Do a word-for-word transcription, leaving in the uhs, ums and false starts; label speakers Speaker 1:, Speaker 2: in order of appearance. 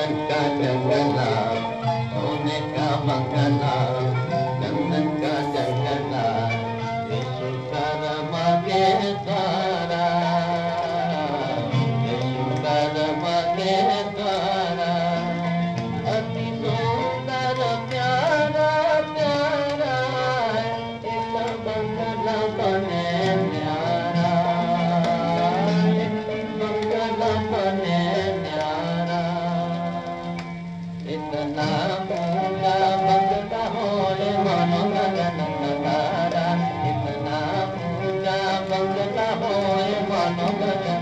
Speaker 1: चंदन का जंगला सोने का बंगला चंदन का जंगला ये सुंदर मगे द्वारा ये सुंदर मगे द्वारा अति सुंदर प्यारा प्यारा एक बंगला बने न्यारा एक बंगला बने न्यारा इतना ऊंचा बंगला होए मानो गगन का तारा इतना ऊंचा बंगला होए मानो गगन